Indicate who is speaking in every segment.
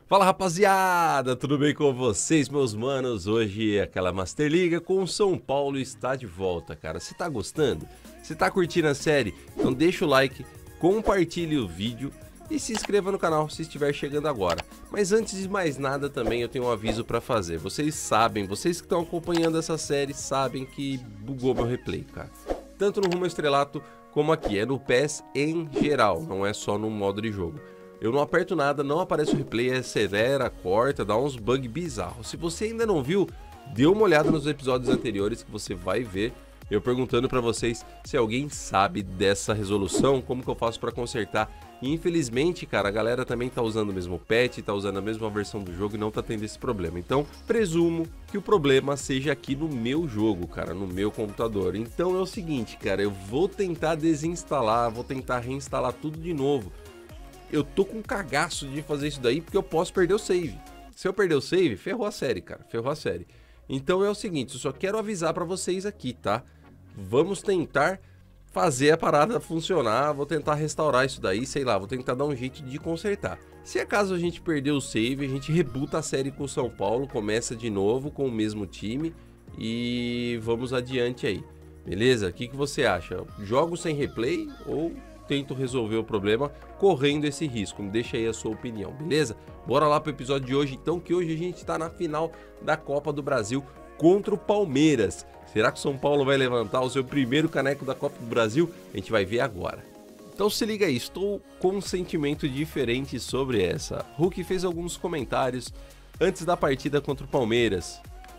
Speaker 1: Fala rapaziada, tudo bem com vocês, meus manos? Hoje aquela Master Liga com o São Paulo está de volta, cara. Você tá gostando? Você tá curtindo a série? Então deixa o like, compartilhe o vídeo e se inscreva no canal se estiver chegando agora. Mas antes de mais nada também eu tenho um aviso pra fazer. Vocês sabem, vocês que estão acompanhando essa série sabem que bugou meu replay, cara. Tanto no Rumo ao Estrelato como aqui, é no PES em geral, não é só no modo de jogo. Eu não aperto nada, não aparece o replay, acelera, corta, dá uns bugs bizarros. Se você ainda não viu, dê uma olhada nos episódios anteriores que você vai ver eu perguntando pra vocês se alguém sabe dessa resolução, como que eu faço pra consertar. E infelizmente, cara, a galera também tá usando o mesmo patch, tá usando a mesma versão do jogo e não tá tendo esse problema. Então, presumo que o problema seja aqui no meu jogo, cara, no meu computador. Então é o seguinte, cara, eu vou tentar desinstalar, vou tentar reinstalar tudo de novo. Eu tô com cagaço de fazer isso daí porque eu posso perder o save. Se eu perder o save, ferrou a série, cara, ferrou a série. Então é o seguinte, eu só quero avisar pra vocês aqui, tá? Vamos tentar fazer a parada funcionar, vou tentar restaurar isso daí, sei lá, vou tentar dar um jeito de consertar. Se acaso a gente perder o save, a gente rebuta a série com o São Paulo, começa de novo com o mesmo time e vamos adiante aí, beleza? O que você acha? Jogo sem replay ou tento resolver o problema correndo esse risco? Me deixa aí a sua opinião, beleza? Bora lá pro episódio de hoje então, que hoje a gente tá na final da Copa do Brasil contra o Palmeiras. Será que o São Paulo vai levantar o seu primeiro caneco da Copa do Brasil? A gente vai ver agora. Então se liga aí, estou com um sentimento diferente sobre essa. Hulk fez alguns comentários antes da partida contra o Palmeiras.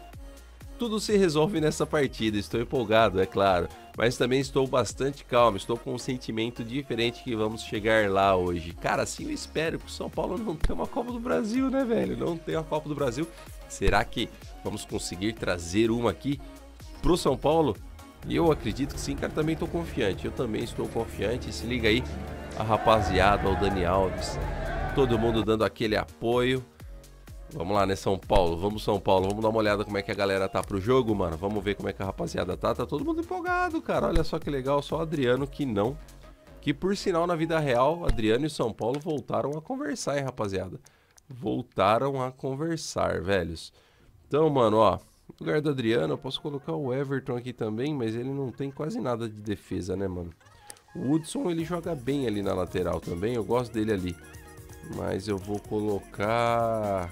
Speaker 1: Tudo se resolve nessa partida, estou empolgado, é claro, mas também estou bastante calmo, estou com um sentimento diferente que vamos chegar lá hoje. Cara, assim eu espero que o São Paulo não tenha uma Copa do Brasil, né, velho? Não tem a Copa do Brasil. Será que vamos conseguir trazer uma aqui pro São Paulo? E eu acredito que sim, cara, também estou confiante, eu também estou confiante. Se liga aí, a rapaziada, o Dani Alves, todo mundo dando aquele apoio. Vamos lá, né, São Paulo? Vamos, São Paulo. Vamos dar uma olhada como é que a galera tá pro jogo, mano. Vamos ver como é que a rapaziada tá. Tá todo mundo empolgado, cara. Olha só que legal. Só o Adriano que não. Que, por sinal, na vida real, Adriano e São Paulo voltaram a conversar, hein, rapaziada? Voltaram a conversar, velhos. Então, mano, ó. No lugar do Adriano, eu posso colocar o Everton aqui também, mas ele não tem quase nada de defesa, né, mano? O Hudson, ele joga bem ali na lateral também. Eu gosto dele ali. Mas eu vou colocar...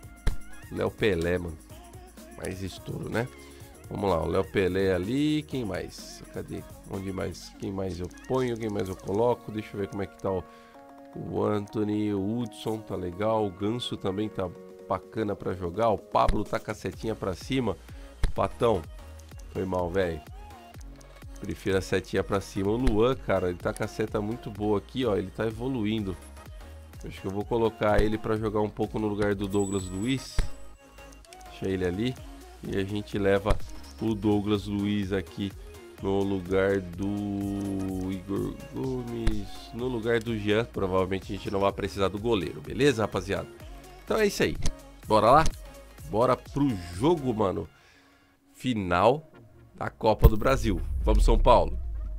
Speaker 1: Léo Pelé, mano. Mais estouro, né? Vamos lá, o Léo Pelé ali. Quem mais? Cadê? Onde mais? Quem mais eu ponho? Quem mais eu coloco? Deixa eu ver como é que tá o Anthony. O Hudson tá legal. O Ganso também tá bacana pra jogar. O Pablo tá com a setinha pra cima. Patão. Foi mal, velho. Prefiro a setinha pra cima. O Luan, cara, ele tá com a seta muito boa aqui, ó. Ele tá evoluindo. Acho que eu vou colocar ele pra jogar um pouco no lugar do Douglas Luiz. Deixa ele ali. E a gente leva o Douglas Luiz aqui no lugar do Igor Gomes. No lugar do Jean. Provavelmente a gente não vai precisar do goleiro. Beleza, rapaziada? Então é isso aí. Bora lá? Bora pro jogo, mano. Final da Copa do Brasil. Vamos, São Paulo.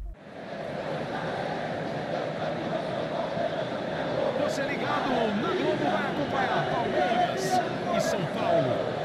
Speaker 2: Você ligado na Globo vai acompanhar Palmeiras e São Paulo.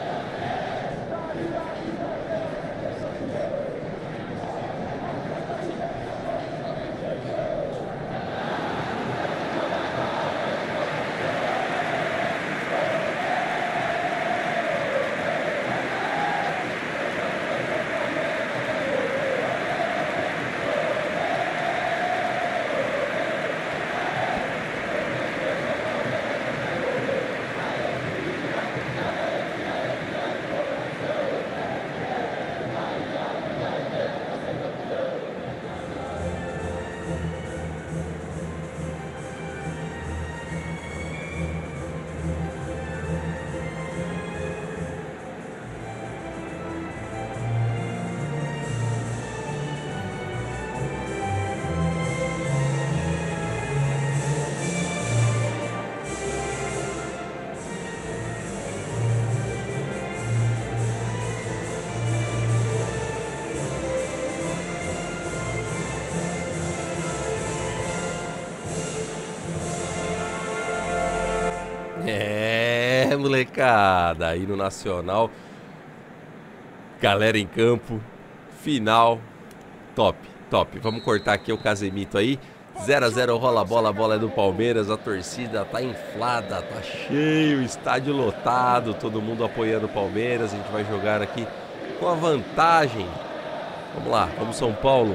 Speaker 1: É, molecada, aí no Nacional, galera em campo, final, top, top. Vamos cortar aqui o Casemito aí, 0 a 0 rola a bola é do Palmeiras, a torcida tá inflada, tá cheio, estádio lotado, todo mundo apoiando o Palmeiras, a gente vai jogar aqui com a vantagem. Vamos lá, vamos São Paulo.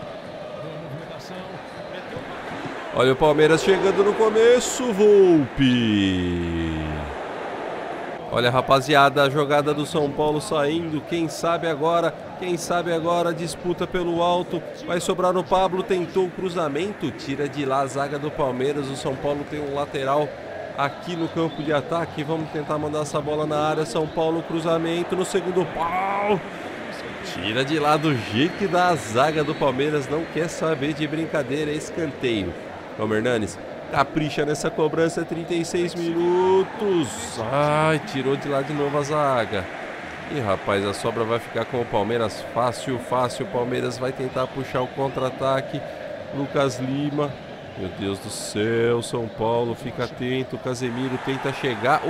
Speaker 1: Olha o Palmeiras chegando no começo, Volpi. Olha, rapaziada, a jogada do São Paulo saindo, quem sabe agora, disputa pelo alto, vai sobrar no Pablo, tentou o cruzamento, tira de lá a zaga do Palmeiras, o São Paulo tem um lateral aqui no campo de ataque, vamos tentar mandar essa bola na área, São Paulo, cruzamento no segundo pau, tira de lá do jeito que dá a zaga do Palmeiras, não quer saber de brincadeira, escanteio. Vamos, Hernanes. Capricha nessa cobrança, 36 minutos. Ai, tirou de lá de novo a zaga. E rapaz, a sobra vai ficar com o Palmeiras fácil, fácil. O Palmeiras vai tentar puxar o contra-ataque. Lucas Lima. Meu Deus do céu, São Paulo, fica atento. Casemiro tenta chegar.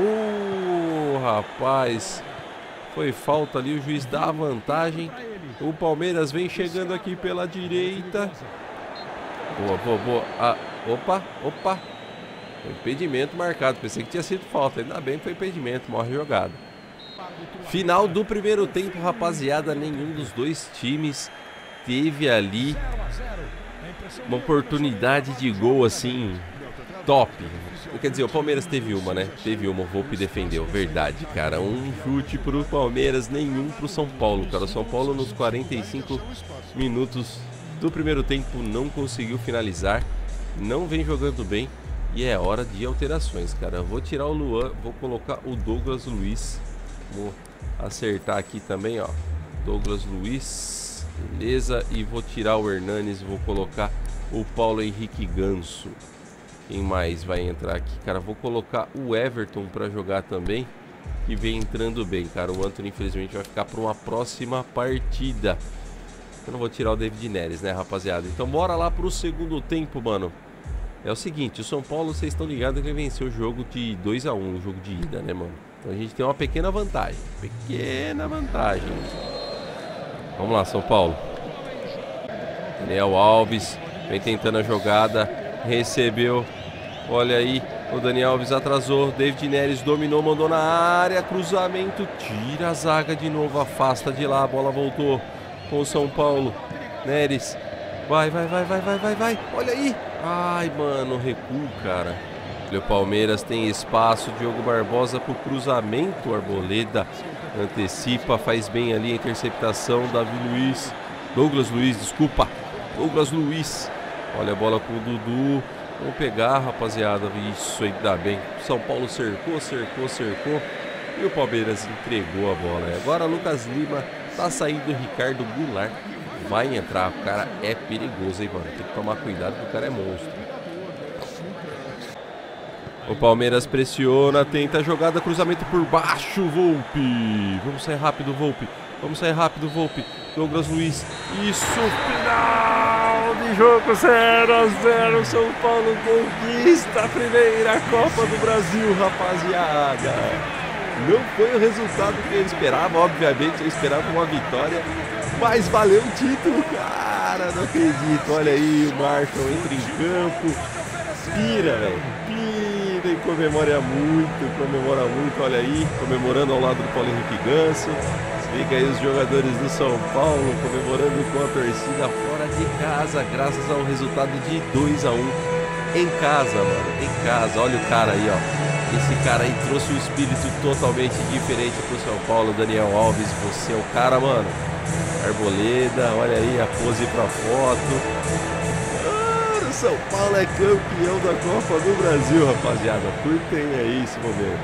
Speaker 1: Rapaz. Foi falta ali, o juiz dá a vantagem. O Palmeiras vem chegando aqui pela direita. Boa. Opa. Foi impedimento marcado. Pensei que tinha sido falta. Ainda bem que foi impedimento. Morre jogada. Final do primeiro tempo, rapaziada. Nenhum dos dois times teve ali uma oportunidade de gol assim top. Quer dizer, o Palmeiras teve uma, né? Teve uma, o Volpi defendeu. Verdade, cara. Um chute pro Palmeiras, nenhum pro São Paulo, cara. O São Paulo nos 45 minutos do primeiro tempo não conseguiu finalizar. Não vem jogando bem e é hora de alterações, cara. Eu vou tirar o Luan, vou colocar o Douglas Luiz. Vou acertar aqui também, ó. Douglas Luiz, beleza. E vou tirar o Hernanes, vou colocar o Paulo Henrique Ganso. Quem mais vai entrar aqui, cara? Vou colocar o Everton para jogar também, que vem entrando bem, cara. O Antony infelizmente vai ficar para uma próxima partida. Eu não vou tirar o David Neres, né, rapaziada? Então bora lá pro segundo tempo, mano. É o seguinte, o São Paulo, vocês estão ligados que ele venceu o jogo de 2 a 1, o jogo de ida, né, mano? Então a gente tem uma pequena vantagem. Vamos lá, São Paulo. Daniel Alves vem tentando a jogada. Recebeu. Olha aí, o Daniel Alves atrasou. David Neres dominou, mandou na área. Cruzamento, tira a zaga de novo, afasta de lá, a bola voltou com o São Paulo. Neres, vai, olha aí. Ai, mano, recuo, cara. O Palmeiras tem espaço, Diogo Barbosa pro cruzamento, Arboleda antecipa, faz bem ali a interceptação, Douglas Luiz, olha a bola com o Dudu, vamos pegar, rapaziada, isso aí dá bem. São Paulo cercou, e o Palmeiras entregou a bola. Agora Lucas Lima tá saindo, Ricardo Goulart vai entrar, o cara é perigoso, hein, mano, tem que tomar cuidado porque o cara é monstro. O Palmeiras pressiona, tenta a jogada, cruzamento por baixo, Volpi. Vamos sair rápido, Volpi. Douglas Luiz. Isso, final de jogo, 0 a 0. São Paulo conquista a primeira Copa do Brasil, rapaziada. Não foi o resultado que eu esperava, obviamente, eu esperava uma vitória, mas valeu o título, cara. Não acredito, olha aí, o Marshall entra em campo, pira, velho. E comemora muito, olha aí, comemorando ao lado do Paulo Henrique Ganso. Fica aí os jogadores do São Paulo comemorando com a torcida fora de casa, graças ao resultado de 2 a 1 em casa, mano, em casa. Olha o cara aí, ó, esse cara aí trouxe um espírito totalmente diferente pro São Paulo. Daniel Alves, você é o cara, mano. Arboleda, olha aí a pose pra foto. São Paulo é campeão da Copa do Brasil, rapaziada. Curtem aí esse momento.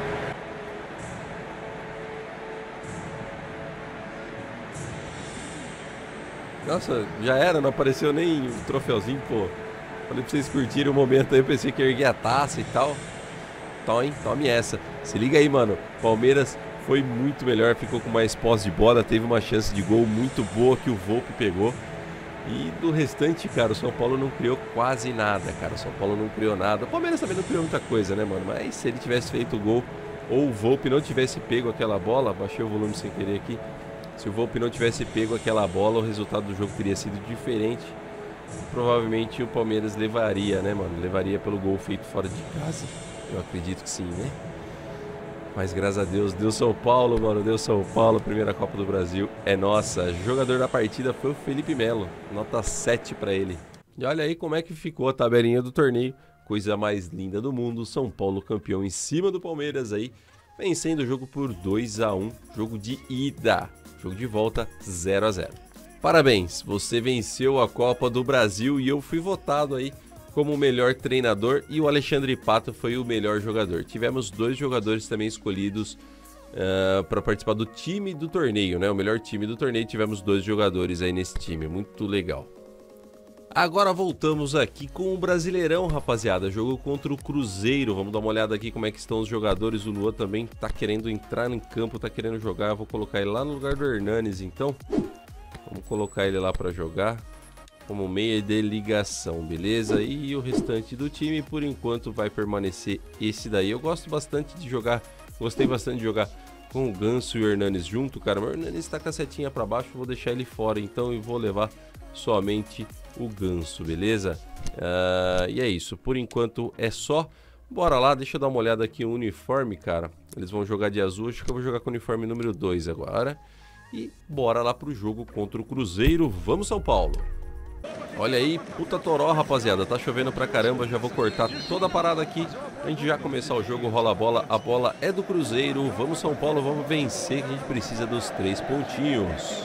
Speaker 1: Nossa, já era, não apareceu nem o troféuzinho, pô. Falei pra vocês curtirem o momento aí, eu pensei que ia erguer a taça e tal. Tome essa. Se liga aí, mano. Palmeiras foi muito melhor, ficou com mais posse de bola, teve uma chance de gol muito boa que o Volpi pegou. E do restante, cara, o São Paulo não criou quase nada, cara. O São Paulo não criou nada. O Palmeiras também não criou muita coisa, né, mano? Mas se ele tivesse feito o gol, ou o Volpi não tivesse pego aquela bola, baixei o volume sem querer aqui, se o Volpi não tivesse pego aquela bola, o resultado do jogo teria sido diferente. Provavelmente o Palmeiras levaria, né, mano? Levaria pelo gol feito fora de casa. Eu acredito que sim, né? Mas graças a Deus, deu São Paulo, mano. Deu São Paulo, primeira Copa do Brasil é nossa. Jogador da partida foi o Felipe Melo. Nota 7 pra ele. E olha aí como é que ficou a tabelinha do torneio. Coisa mais linda do mundo. São Paulo campeão em cima do Palmeiras aí. Vencendo o jogo por 2-1. Jogo de ida. Jogo de volta 0-0. Parabéns, você venceu a Copa do Brasil e eu fui votado aí como o melhor treinador e o Alexandre Pato foi o melhor jogador. Tivemos 2 jogadores também escolhidos para participar do time do torneio, né? O melhor time do torneio, tivemos 2 jogadores aí nesse time, muito legal. Agora voltamos aqui com o Brasileirão, rapaziada, jogo contra o Cruzeiro. Vamos dar uma olhada aqui como é que estão os jogadores. O Luan também tá querendo entrar em campo, tá querendo jogar. Eu vou colocar ele lá no lugar do Hernanes, então. Vamos colocar ele lá para jogar como meia de ligação, beleza? E o restante do time, por enquanto, vai permanecer esse daí. Eu gosto bastante de jogar, gostei bastante de jogar com o Ganso e o Hernanes junto, cara. Mas o Hernanes tá com a setinha para baixo, vou deixar ele fora, então, e vou levar somente o Ganso, beleza? E é isso, por enquanto é só. Bora lá, deixa eu dar uma olhada aqui no uniforme, cara. Eles vão jogar de azul, acho que eu vou jogar com o uniforme número 2 agora. E bora lá pro jogo contra o Cruzeiro. Vamos, São Paulo. Olha aí, puta toró, rapaziada. Tá chovendo pra caramba, já vou cortar toda a parada aqui. A gente já começar o jogo, rola a bola é do Cruzeiro. Vamos, São Paulo, vamos vencer, que a gente precisa dos 3 pontinhos.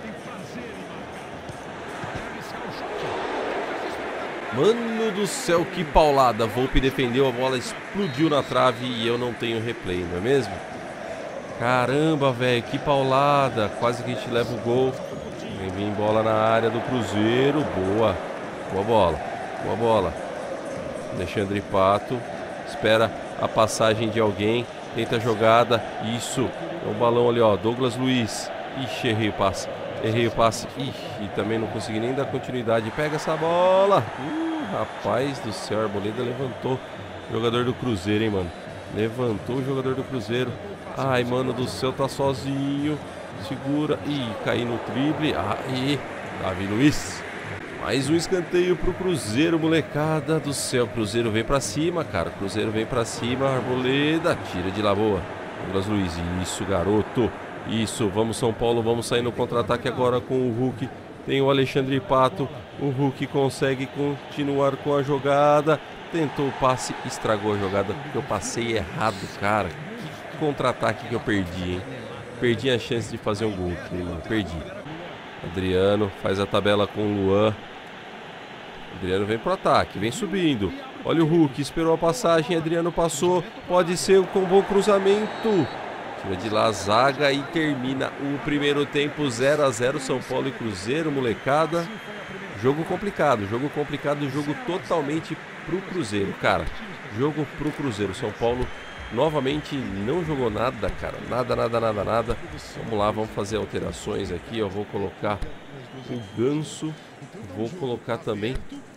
Speaker 1: Mano do céu, que paulada. Volpi defendeu, a bola explodiu na trave e eu não tenho replay, não é mesmo? Caramba, velho, que paulada. Quase que a gente leva o gol. Vem bola na área do Cruzeiro. Boa. Boa bola. Boa bola. Alexandre Pato. Espera a passagem de alguém. Tenta a jogada. Isso. É um balão ali, ó. Douglas Luiz. Ixi, errei o passe. Errei o passe. Ixi, também não consegui nem dar continuidade. Pega essa bola. Rapaz do céu, a Arboleda levantou o jogador do Cruzeiro, hein, mano. Levantou o jogador do Cruzeiro. Ai, mano do céu, tá sozinho. Segura. Ih, caí no drible. Aí, Davi Luiz. Mais um escanteio pro Cruzeiro, molecada do céu. Cruzeiro vem pra cima, cara. Cruzeiro vem pra cima. Arboleda. Tira de lá, boa. Douglas Luiz. Isso, garoto. Isso. Vamos, São Paulo. Vamos sair no contra-ataque agora com o Hulk. Tem o Alexandre Pato. O Hulk consegue continuar com a jogada. Tentou o passe. Estragou a jogada porque eu passei errado, cara. Contra-ataque que eu perdi, hein? Perdi a chance de fazer um gol, perdi. Adriano faz a tabela com o Luan. Adriano vem pro ataque, vem subindo. Olha o Hulk, esperou a passagem, Adriano passou. Pode ser com um bom cruzamento. Tira de lá a zaga e termina o primeiro tempo 0-0, São Paulo e Cruzeiro, molecada. Jogo complicado, jogo totalmente pro Cruzeiro, cara. Jogo pro Cruzeiro, São Paulo novamente não jogou nada, cara. Nada. Vamos lá, vamos fazer alterações aqui. Eu vou colocar o Ganso. Vou colocar também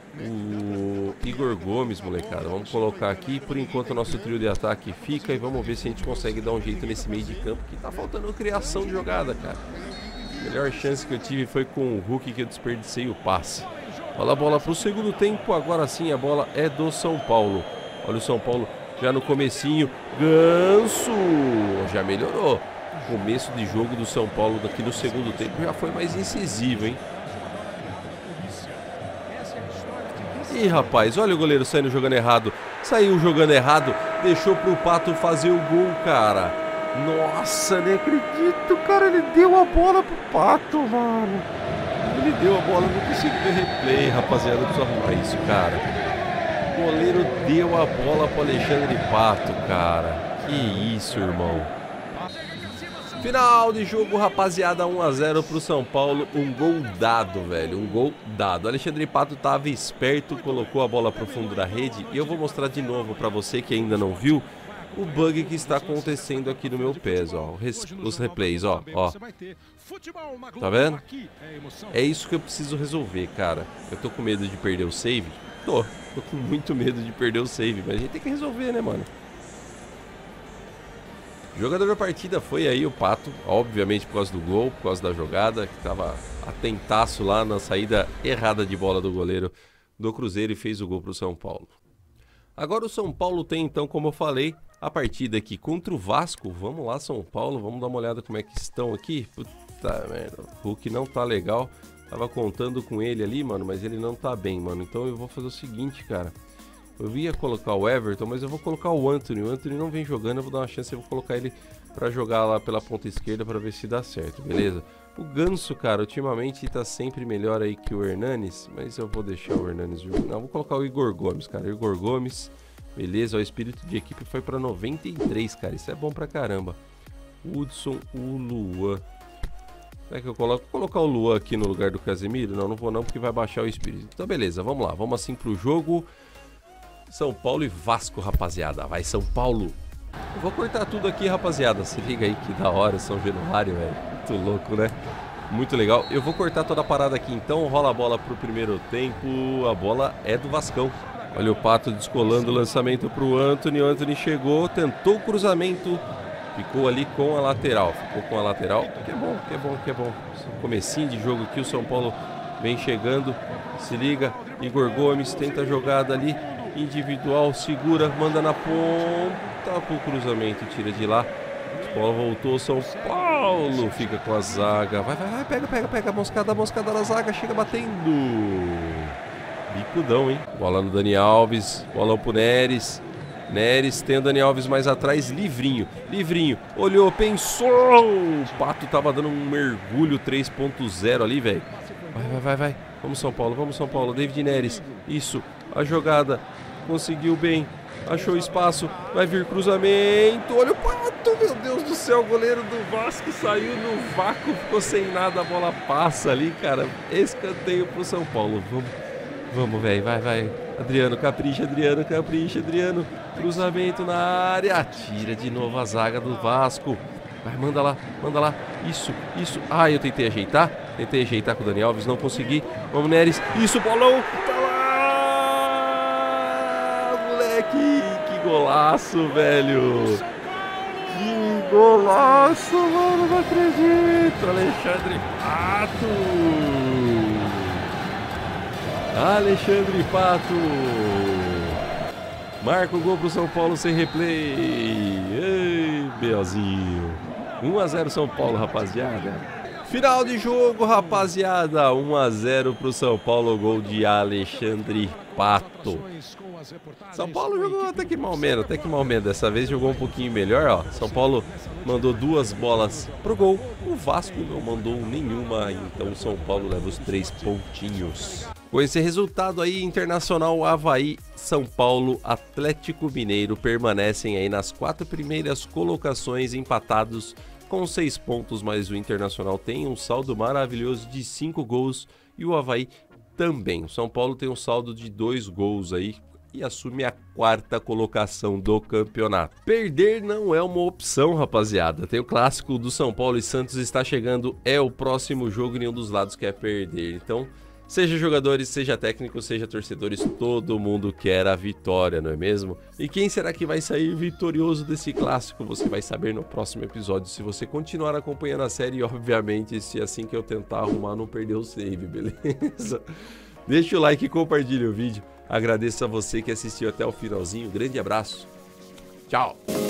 Speaker 1: o Igor Gomes, molecada. Vamos colocar aqui. Por enquanto o nosso trio de ataque fica. E vamos ver se a gente consegue dar um jeito nesse meio de campo. Que tá faltando criação de jogada, cara. A melhor chance que eu tive foi com o Hulk, que eu desperdicei o passe. Olha a bola pro segundo tempo. Agora sim a bola é do São Paulo. Olha o São Paulo já no comecinho. Ganso já melhorou. O começo de jogo do São Paulo daqui no segundo tempo já foi mais incisivo, hein? Ih, rapaz, olha o goleiro saindo jogando errado. Saiu jogando errado, deixou pro Pato fazer o gol, cara. Nossa, nem acredito, cara. Ele deu a bola pro Pato, mano. Ele deu a bola, não consigo ver replay, rapaziada. Eu preciso arrumar isso, cara. O goleiro deu a bola pro Alexandre Pato, cara. Que isso, irmão. Final de jogo, rapaziada, 1-0 pro São Paulo. Um gol dado, velho. Um gol dado. Alexandre Pato tava esperto, colocou a bola pro fundo da rede. E eu vou mostrar de novo pra você que ainda não viu o bug que está acontecendo aqui no meu PES, ó. Os replays, ó. Tá vendo? É isso que eu preciso resolver, cara. Eu tô com medo de perder o save. Tô com muito medo de perder o save, mas a gente tem que resolver, né, mano? O jogador da partida foi aí o Pato, obviamente por causa do gol, por causa da jogada, que estava atentaço lá na saída errada de bola do goleiro do Cruzeiro e fez o gol para o São Paulo. Agora o São Paulo tem então, como eu falei, a partida aqui contra o Vasco. Vamos lá, São Paulo, vamos dar uma olhada como é que estão aqui. Puta merda, o Hulk não tá legal. Tava contando com ele ali, mano, mas ele não tá bem, mano. Então eu vou fazer o seguinte, cara. Eu ia colocar o Everton, mas eu vou colocar o Antony. O Antony não vem jogando, eu vou dar uma chance, eu vou colocar ele pra jogar lá pela ponta esquerda pra ver se dá certo, beleza? O Ganso, cara, ultimamente tá sempre melhor aí que o Hernanes, mas eu vou deixar o Hernanes jogar. Não, vou colocar o Igor Gomes, cara. Igor Gomes, beleza, o espírito de equipe foi pra 93, cara. Isso é bom pra caramba. Hudson, o Luan. Será que eu coloco? Vou colocar o Luan aqui no lugar do Casemiro? Não, não vou não, porque vai baixar o espírito. Então, beleza, vamos lá. Vamos assim pro jogo. São Paulo e Vasco, rapaziada. Vai, São Paulo. Eu vou cortar tudo aqui, rapaziada. Se liga aí que da hora, São Januário, velho. Muito louco, né? Muito legal. Eu vou cortar toda a parada aqui, então. Rola a bola pro primeiro tempo. A bola é do Vascão. Olha o Pato descolando o lançamento pro Antony. O Antony chegou, tentou o cruzamento. Ficou ali com a lateral. Ficou com a lateral. Que é bom, que é bom, que é bom. Comecinho de jogo aqui, o São Paulo vem chegando. Se liga. Igor Gomes tenta a jogada ali. Individual, segura, manda na ponta pro cruzamento, tira de lá. A bola voltou, São Paulo fica com a zaga. Vai, vai, vai, pega, moscada na zaga, chega batendo. Bicudão, hein? Bola no Dani Alves, bola pro Neres. Neres tem o Dani Alves mais atrás, Livrinho, olhou, pensou. O Pato tava dando um mergulho 3.0 ali, velho. Vai. Vamos São Paulo, David Neres. Isso, a jogada. Conseguiu bem, achou espaço, vai vir cruzamento, olha o Pato, meu Deus do céu, o goleiro do Vasco saiu no vácuo, ficou sem nada, a bola passa ali, cara, escanteio pro São Paulo, vamos, velho, vai, Adriano, capricha, Adriano, cruzamento na área, tira de novo a zaga do Vasco, vai, manda lá, isso, eu tentei ajeitar com o Dani Alves, não consegui, vamos Neres, isso, bolão, tá lá! Que golaço, velho! Que golaço, mano! Não acredito! Alexandre Pato! Marca o gol pro São Paulo sem replay! Ei, Belzinho! 1-0 São Paulo, rapaziada! Final de jogo, rapaziada! 1-0 pro São Paulo, gol de Alexandre Pato. São Paulo jogou até que mal menos. Dessa vez jogou um pouquinho melhor, ó. São Paulo mandou 2 bolas pro gol. O Vasco não mandou nenhuma, então o São Paulo leva os 3 pontinhos. Com esse resultado aí, Internacional, Avaí, São Paulo, Atlético Mineiro permanecem aí nas 4 primeiras colocações, empatados com 6 pontos, mas o Internacional tem um saldo maravilhoso de 5 gols e o Avaí também. O São Paulo tem um saldo de 2 gols aí e assume a 4ª colocação do campeonato. Perder não é uma opção, rapaziada. Tem o clássico do São Paulo e Santos está chegando, é o próximo jogo e nenhum dos lados quer perder. Então, seja jogadores, seja técnicos, seja torcedores, todo mundo quer a vitória, não é mesmo? E quem será que vai sair vitorioso desse clássico? Você vai saber no próximo episódio, se você continuar acompanhando a série e, obviamente, se assim que eu tentar arrumar não perder o save, beleza? Deixa o like e compartilha o vídeo. Agradeço a você que assistiu até o finalzinho. Grande abraço. Tchau.